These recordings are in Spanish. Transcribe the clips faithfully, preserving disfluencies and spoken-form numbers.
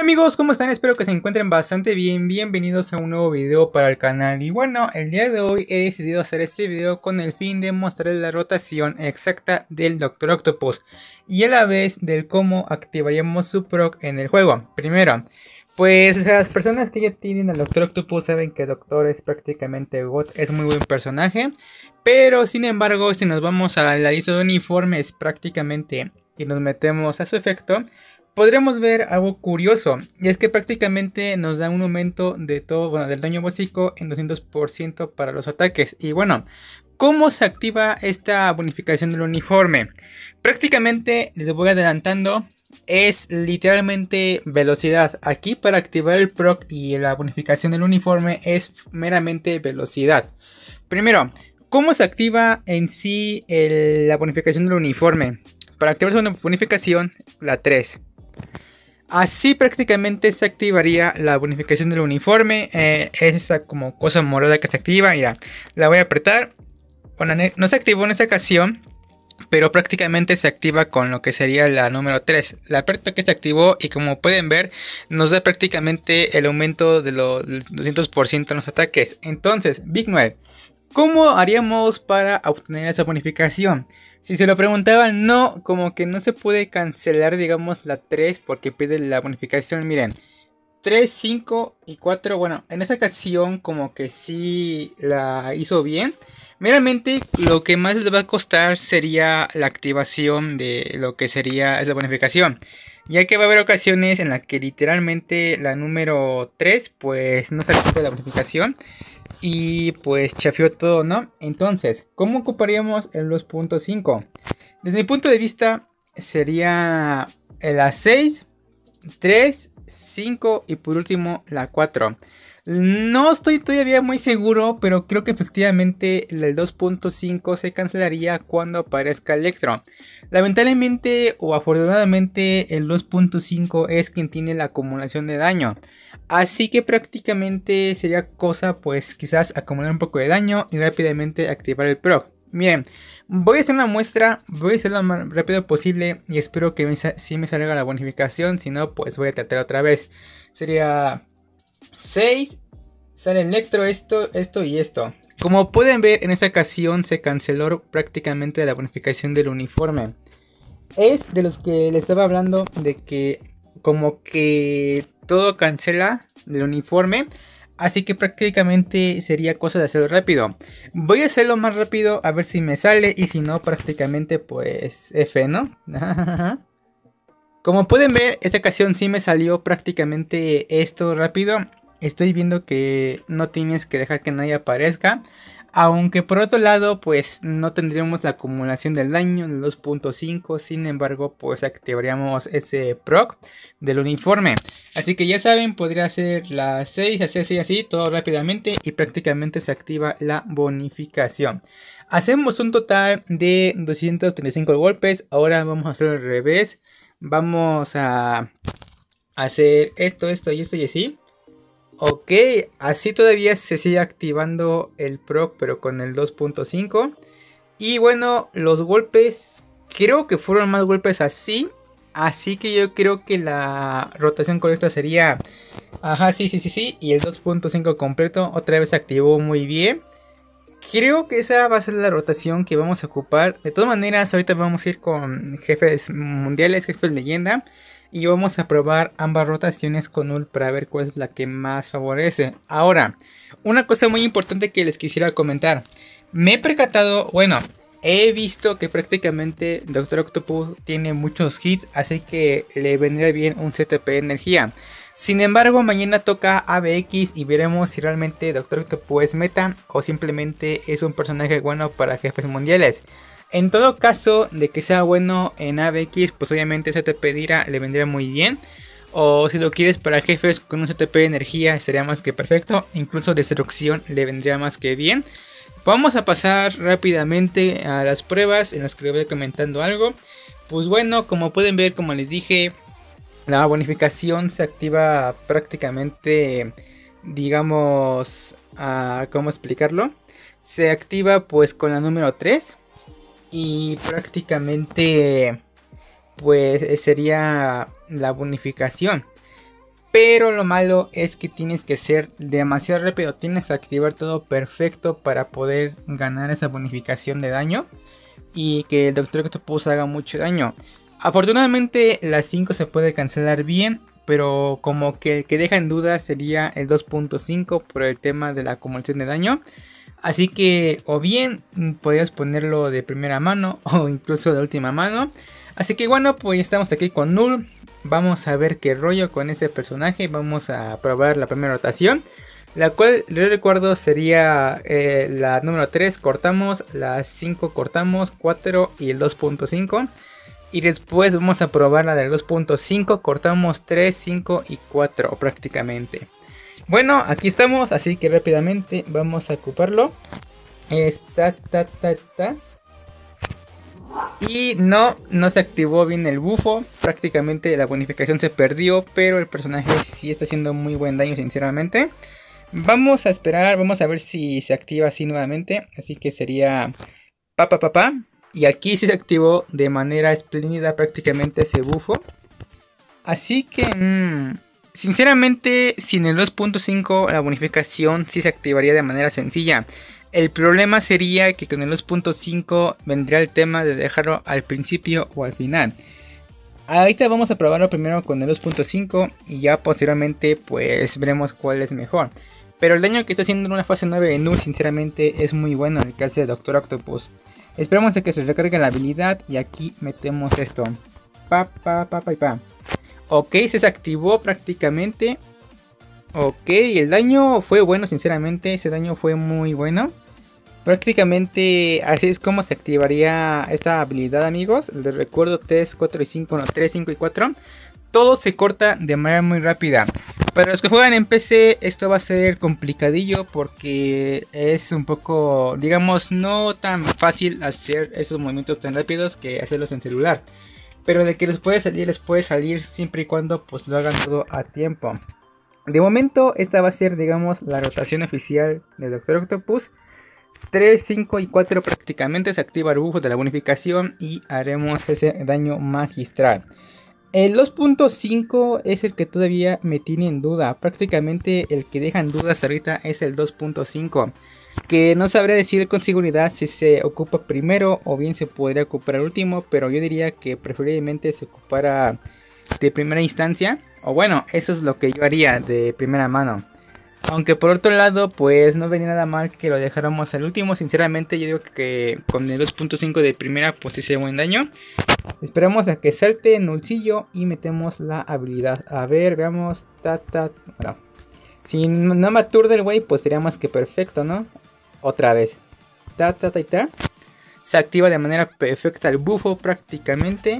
Amigos, ¿cómo están? Espero que se encuentren bastante bien. Bienvenidos a un nuevo video para el canal. Y bueno, el día de hoy he decidido hacer este video con el fin de mostrar la rotación exacta del Doctor Octopus y a la vez del cómo activaríamos su proc en el juego. Primero, pues las personas que ya tienen al Doctor Octopus saben que el Doctor es prácticamente God, es muy buen personaje. Pero sin embargo, si nos vamos a la lista de uniformes prácticamente y nos metemos a su efecto, podremos ver algo curioso, y es que prácticamente nos da un aumento de todo, bueno, del daño básico en doscientos por ciento para los ataques. Y bueno, ¿cómo se activa esta bonificación del uniforme? Prácticamente, les voy adelantando, es literalmente velocidad. Aquí para activar el proc y la bonificación del uniforme es meramente velocidad. Primero, ¿cómo se activa en sí el, la bonificación del uniforme? Para activar su bonificación, la tres. Así prácticamente se activaría la bonificación del uniforme. Eh, esa como cosa morada que se activa. Mira, la voy a apretar. Bueno, no se activó en esta ocasión, pero prácticamente se activa con lo que sería la número tres. La aperto que se activó y como pueden ver nos da prácticamente el aumento de los doscientos por ciento en los ataques. Entonces, Big nueve, ¿cómo haríamos para obtener esa bonificación? Si se lo preguntaban, no, como que no se puede cancelar, digamos, la tres porque pide la bonificación. Miren, tres, cinco y cuatro, bueno, en esa ocasión como que sí la hizo bien. Meramente lo que más les va a costar sería la activación de lo que sería esa bonificación, ya que va a haber ocasiones en las que literalmente la número tres pues no se activa la bonificación y pues chafió todo, ¿no? Entonces, ¿cómo ocuparíamos el dos punto cinco? Desde mi punto de vista sería la seis, tres, cinco y por último la cuatro. No estoy todavía muy seguro, pero creo que efectivamente el dos punto cinco se cancelaría cuando aparezca Electro. Lamentablemente o afortunadamente el dos punto cinco es quien tiene la acumulación de daño. Así que prácticamente sería cosa pues quizás acumular un poco de daño y rápidamente activar el proc. Miren, voy a hacer una muestra, voy a hacerlo lo más rápido posible y espero que si sí me salga la bonificación, si no pues voy a tratar otra vez. Sería seis, sale Electro, esto, esto y esto. Como pueden ver, en esta ocasión se canceló prácticamente la bonificación del uniforme. Es de los que les estaba hablando de que como que todo cancela del uniforme. Así que prácticamente sería cosa de hacerlo rápido. Voy a hacerlo más rápido a ver si me sale. Y si no, prácticamente pues F, ¿no? Como pueden ver, esta ocasión sí me salió prácticamente esto rápido. Estoy viendo que no tienes que dejar que nadie aparezca. Aunque por otro lado, pues no tendríamos la acumulación del daño del dos punto cinco. Sin embargo, pues activaríamos ese proc del uniforme. Así que ya saben, podría hacer la seis, así, así, así, todo rápidamente. Y prácticamente se activa la bonificación. Hacemos un total de doscientos treinta y cinco golpes. Ahora vamos a hacer al revés. Vamos a hacer esto, esto y esto y así. Ok, así todavía se sigue activando el proc, pero con el dos punto cinco. Y bueno, los golpes, creo que fueron más golpes así. Así que yo creo que la rotación correcta sería, ajá, sí, sí, sí, sí. Y el dos punto cinco completo, otra vez se activó muy bien. Creo que esa va a ser la rotación que vamos a ocupar. De todas maneras, ahorita vamos a ir con jefes mundiales, jefes leyenda. Y vamos a probar ambas rotaciones con Ult para ver cuál es la que más favorece. Ahora, una cosa muy importante que les quisiera comentar. Me he percatado, bueno, he visto que prácticamente Doctor Octopus tiene muchos hits. Así que le vendría bien un C T P de energía. Sin embargo, mañana toca A B X y veremos si realmente Doctor Octopus es meta o simplemente es un personaje bueno para jefes mundiales. En todo caso, de que sea bueno en A B X, pues obviamente C T P de ira le vendría muy bien. O si lo quieres para jefes con un C T P de energía, sería más que perfecto. Incluso destrucción le vendría más que bien. Vamos a pasar rápidamente a las pruebas en las que les voy comentando algo. Pues bueno, como pueden ver, como les dije, la bonificación se activa prácticamente, digamos, uh, ¿cómo explicarlo? Se activa pues con la número tres. Y prácticamente pues sería la bonificación. Pero lo malo es que tienes que ser demasiado rápido. Tienes que activar todo perfecto para poder ganar esa bonificación de daño. Y que el Doctor Octopus haga mucho daño. Afortunadamente la cinco se puede cancelar bien. Pero como que el que deja en duda sería el dos punto cinco por el tema de la acumulación de daño. Así que o bien podrías ponerlo de primera mano o incluso de última mano. Así que bueno, pues ya estamos aquí con Null. Vamos a ver qué rollo con ese personaje. Vamos a probar la primera rotación. La cual les recuerdo sería eh, la número tres cortamos, la cinco cortamos, cuatro y el dos punto cinco. Y después vamos a probar la del dos punto cinco, cortamos tres, cinco y cuatro prácticamente. Bueno, aquí estamos, así que rápidamente vamos a ocuparlo. Está, ta, ta, ta. Y no, no se activó bien el bufo. Prácticamente la bonificación se perdió. Pero el personaje sí está haciendo muy buen daño, sinceramente. Vamos a esperar, vamos a ver si se activa así nuevamente. Así que sería pa pa pa pa. Y aquí sí se activó de manera espléndida prácticamente ese bufo. Así que mmm, sinceramente sin el dos punto cinco la bonificación sí se activaría de manera sencilla. El problema sería que con el dos punto cinco vendría el tema de dejarlo al principio o al final. Ahorita vamos a probarlo primero con el dos punto cinco y ya posteriormente pues veremos cuál es mejor. Pero el daño que está haciendo en una fase nueve de Null sinceramente es muy bueno en el caso de Doctor Octopus. Esperamos a que se recargue la habilidad y aquí metemos esto. Pa pa pa pa pa. Ok, se desactivó prácticamente. Ok, el daño fue bueno sinceramente, ese daño fue muy bueno. Prácticamente así es como se activaría esta habilidad, amigos. Les recuerdo tres, cuatro y cinco, no, tres, cinco y cuatro. Todo se corta de manera muy rápida. Para los que juegan en P C esto va a ser complicadillo porque es un poco, digamos, no tan fácil hacer esos movimientos tan rápidos que hacerlos en celular. Pero de que les puede salir, les puede salir siempre y cuando pues lo hagan todo a tiempo. De momento esta va a ser, digamos, la rotación oficial de Doctor Octopus. tres, cinco y cuatro prácticamente se activa el bufo de la bonificación y haremos ese daño magistral. El dos punto cinco es el que todavía me tiene en duda. Prácticamente el que deja en dudas ahorita es el dos punto cinco. Que no sabría decir con seguridad si se ocupa primero o bien se podría ocupar al último. Pero yo diría que preferiblemente se ocupara de primera instancia. O bueno, eso es lo que yo haría de primera mano. Aunque por otro lado, pues no venía nada mal que lo dejáramos al último. Sinceramente yo digo que con el dos punto cinco de primera pues hice buen daño. Esperamos a que salte Nullcillo y metemos la habilidad. A ver, veamos. Ta, ta, bueno. Si no me aturde el güey, pues sería más que perfecto, ¿no? Otra vez. Ta, ta, ta, ta. Se activa de manera perfecta el bufo prácticamente.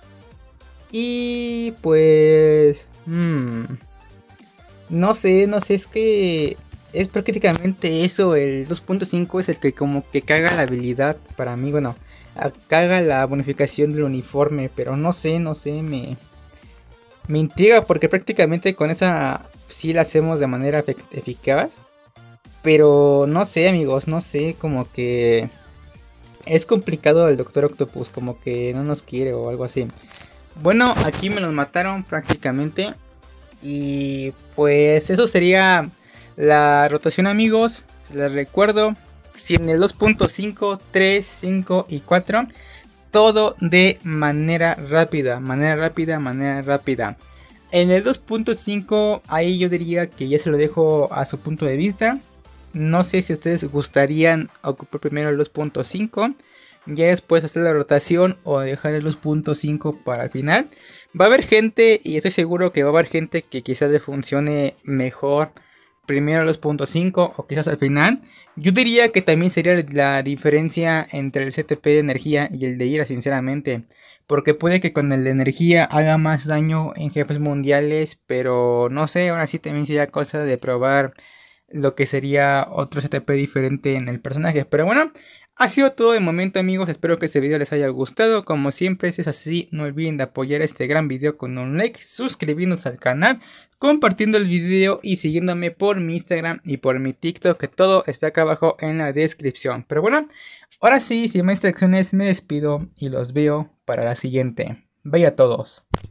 Y pues... Hmm, no sé, no sé, es que... Es prácticamente eso, el dos punto cinco es el que como que caga la habilidad para mí, bueno... Caga la bonificación del uniforme, pero no sé, no sé, me, me intriga porque prácticamente con esa sí la hacemos de manera eficaz. Pero no sé, amigos, no sé, como que es complicado el Doctor Octopus, como que no nos quiere o algo así. Bueno, aquí me los mataron prácticamente. Y pues eso sería la rotación, amigos, les recuerdo. Si en el dos punto cinco, tres, cinco y cuatro, todo de manera rápida, manera rápida, manera rápida. En el dos punto cinco, ahí yo diría que ya se lo dejo a su punto de vista. No sé si ustedes gustarían ocupar primero el dos punto cinco, ya después hacer la rotación o dejar el dos punto cinco para el final. Va a haber gente, y estoy seguro que va a haber gente que quizás le funcione mejor primero el dos punto cinco o quizás al final. Yo diría que también sería la diferencia entre el C T P de energía y el de ira, sinceramente. Porque puede que con el de energía haga más daño en jefes mundiales, pero no sé, ahora sí también sería cosa de probar lo que sería otro C T P diferente en el personaje. Pero bueno, ha sido todo de momento, amigos. Espero que este video les haya gustado. Como siempre, si es así, no olviden de apoyar este gran video con un like, suscribiéndose al canal, compartiendo el video y siguiéndome por mi Instagram y por mi TikTok, que todo está acá abajo en la descripción. Pero bueno, ahora sí, sin más distracciones, me despido y los veo para la siguiente. Bye a todos.